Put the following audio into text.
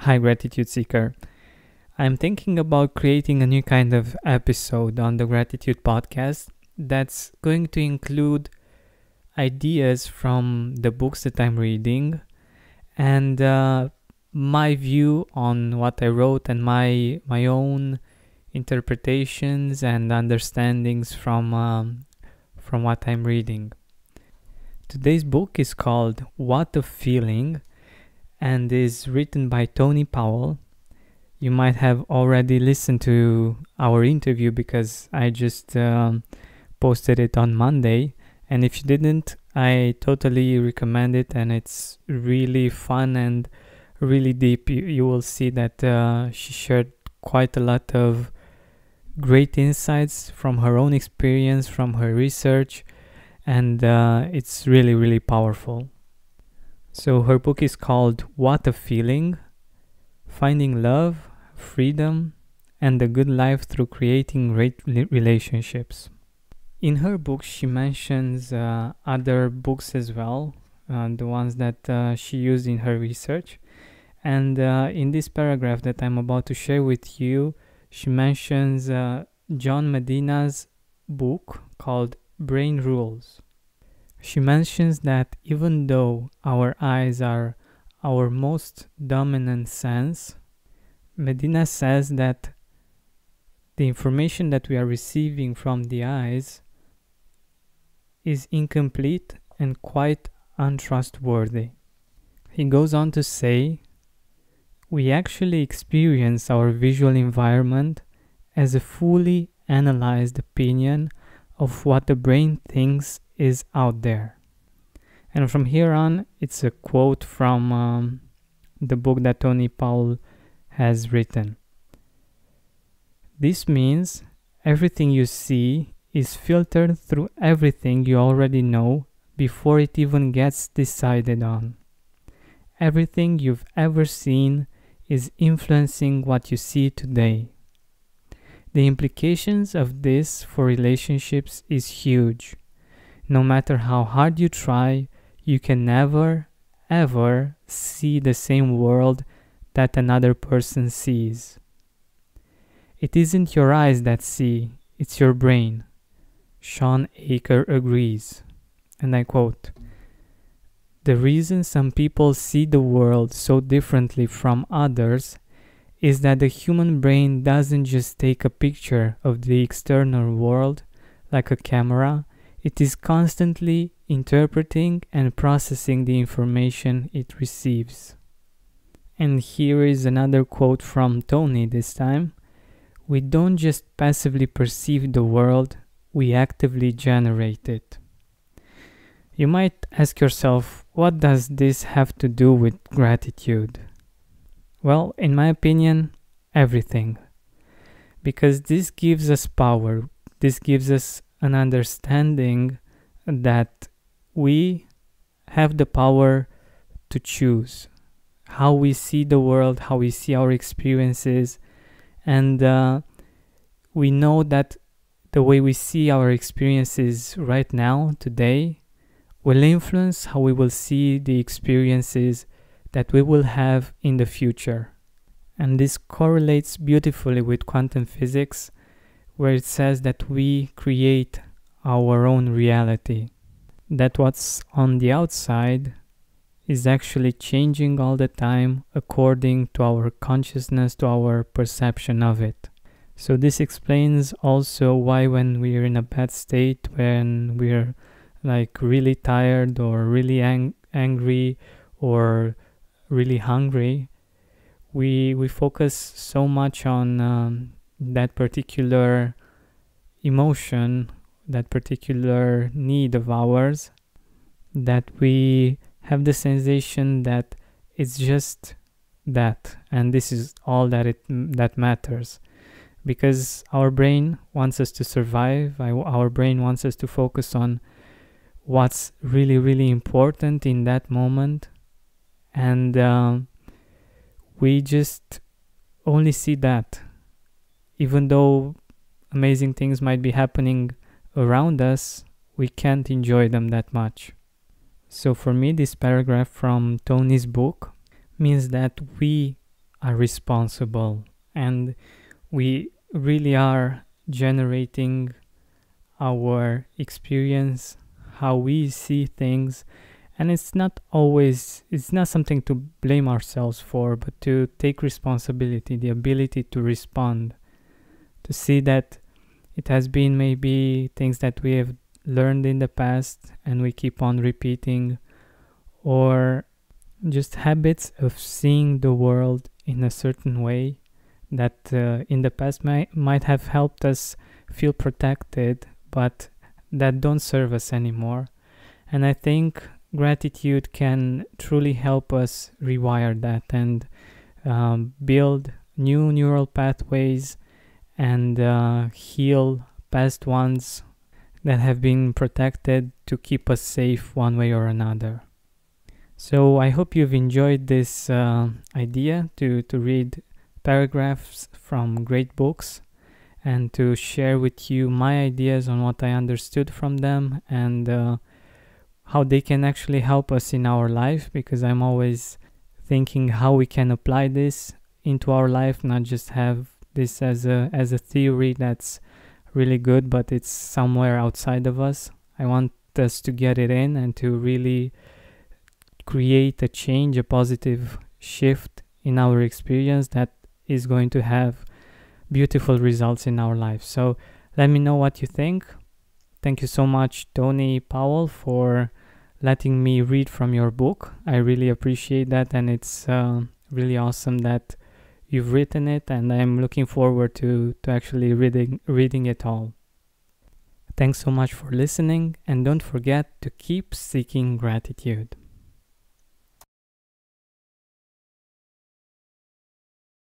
Hi, Gratitude Seeker. I'm thinking about creating a new kind of episode on the Gratitude Podcast that's going to include ideas from the books that I'm reading and my view on what I wrote and my own interpretations and understandings from what I'm reading. Today's book is called What a Feeling and is written by Toni Powell. You might have already listened to our interview because I just posted it on Monday. And if you didn't, I totally recommend it, and it's really fun and really deep. You will see that she shared quite a lot of great insights from her own experience, from her research, and it's really, really powerful. So her book is called What a Feeling: Finding Love, Freedom, and a Good Life Through Creating Great Relationships. In her book, she mentions other books as well, the ones that she used in her research. And in this paragraph that I'm about to share with you, she mentions John Medina's book called Brain Rules. She mentions that even though our eyes are our most dominant sense, Medina says that the information that we are receiving from the eyes is incomplete and quite untrustworthy. He goes on to say, we actually experience our visual environment as a fully analyzed opinion of what the brain thinks is out there. And from here on, it's a quote from the book that Toni Powell has written. This means everything you see is filtered through everything you already know before it even gets decided on. Everything you've ever seen is influencing what you see today. The implications of this for relationships is huge. No matter how hard you try, you can never, ever see the same world that another person sees. It isn't your eyes that see, it's your brain. Sean Aker agrees. And I quote, the reason some people see the world so differently from others is that the human brain doesn't just take a picture of the external world like a camera. It is constantly interpreting and processing the information it receives. And here is another quote from Toni this time. We don't just passively perceive the world, we actively generate it. You might ask yourself, what does this have to do with gratitude? Well, in my opinion, everything. Because this gives us power. This gives us an understanding that we have the power to choose how we see the world, how we see our experiences, and we know that the way we see our experiences right now, today, will influence how we will see the experiences that we will have in the future. And this correlates beautifully with quantum physics, where it says that we create our own reality. That what's on the outside is actually changing all the time according to our consciousness, to our perception of it. So this explains also why when we're in a bad state, when we're like really tired or really angry or really hungry, we focus so much on that particular emotion, that particular need of ours, that we have the sensation that it's just that, and this is all that matters. Because our brain wants us to survive, our brain wants us to focus on what's really, really important in that moment, and we just only see that. Even though amazing things might be happening around us, we can't enjoy them that much. So for me, this paragraph from Toni's book means that we are responsible, and we really are generating our experience, how we see things. And it's not something to blame ourselves for, but to take responsibility, the ability to respond, to see that it has been maybe things that we have learned in the past and we keep on repeating, or just habits of seeing the world in a certain way that in the past might have helped us feel protected, but that don't serve us anymore. And I think gratitude can truly help us rewire that and build new neural pathways and heal past ones that have been protected to keep us safe one way or another. So I hope you've enjoyed this idea to read paragraphs from great books and to share with you my ideas on what I understood from them and how they can actually help us in our life, because I'm always thinking how we can apply this into our life, not just have this as a theory that's really good, but it's somewhere outside of us. I want us to get it in and to really create a change, a positive shift in our experience that is going to have beautiful results in our life. So let me know what you think. Thank you so much, Toni Powell, for letting me read from your book. I really appreciate that, and it's really awesome that you've written it, and I'm looking forward to actually reading it all. Thanks so much for listening, and don't forget to keep seeking gratitude.